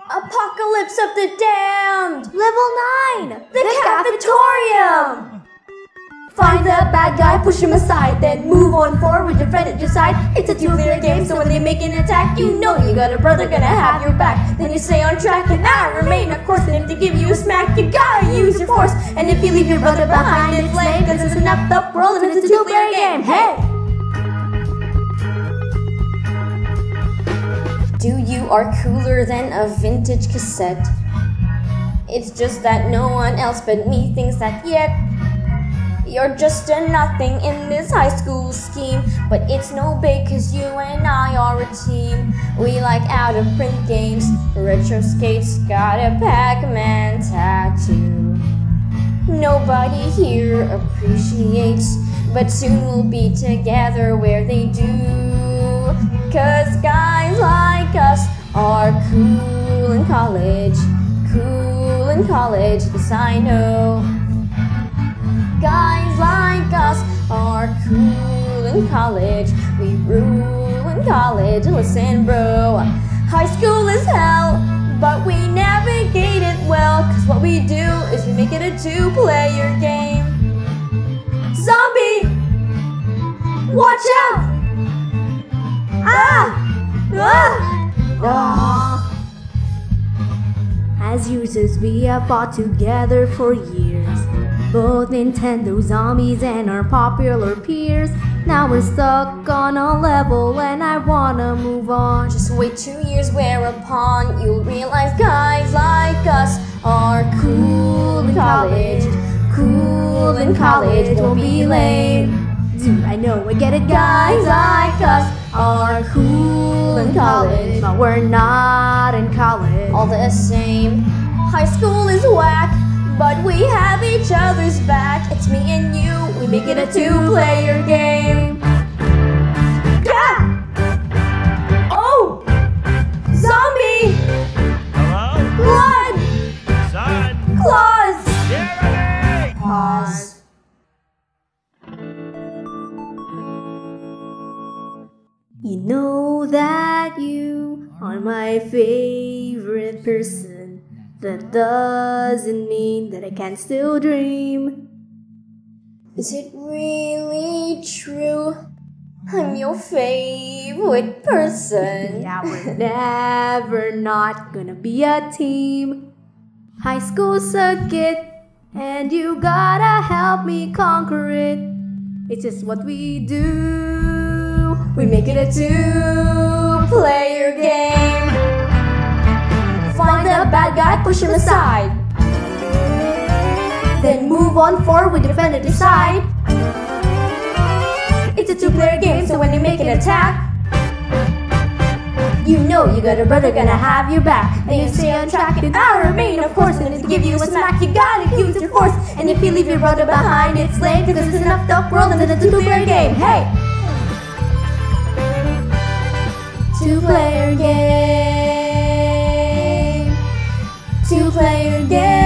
Apocalypse of the Damned! Level 9! The Cafetorium! Find the bad guy, push him aside, then move on forward with your friend at your side. It's a two-player game, so when they make an attack, you know you got a brother gonna have your back. Then you stay on track and I remain, of course. And if they give you a smack, you gotta use your force. And if you leave your brother behind, it's lame, cause it's an effed up world and it's a two-player game. Hey! Do you are cooler than a vintage cassette? It's just that no one else but me thinks that yet. You're just a nothing in this high school scheme, but it's no big cause you and I are a team. We like out-of-print games, retro skates, got a Pac-Man tattoo. Nobody here appreciates, but soon we'll be together where they do. Cause guys like us are cool in college, yes I know. Guys like us are cool in college, we rule in college, listen bro. High school is hell, but we navigate it well, cause what we do is we make it a two-player game. Zombie! Watch out! As users we have fought together for years, both Nintendo zombies and our popular peers. Now we're stuck on a level and I wanna move on. Just wait 2 years whereupon you'll realize guys like us are cool in college. Cool in college, don't be lame. Dude, I know, I get it. Guys like us are cool in college, but we're not in college. All the same, high school is whack, but we have each other's back. It's me and you, we make it a two-player game. Yeah! Oh! Zombie! Hello? Blood! Son! Claws! Jeremy! Pause. You know that you are my favorite person. That doesn't mean that I can still dream. Is it really true? I'm your favorite person. Yeah, we're never not gonna be a team. High school suck it, and you gotta help me conquer it. It's just what we do. We make it a two-player game. Find the bad guy, push him aside, then move on forward with your friend at your side. It's a two-player game, so when you make an attack, you know you got a brother gonna have your back. And you stay on track and I remain, of course. And if they give you a smack, you gotta use your force. And if you leave your brother behind, it's lame, because it's an effed up world and it's a two-player game. Hey! Two-player game. Two-player game.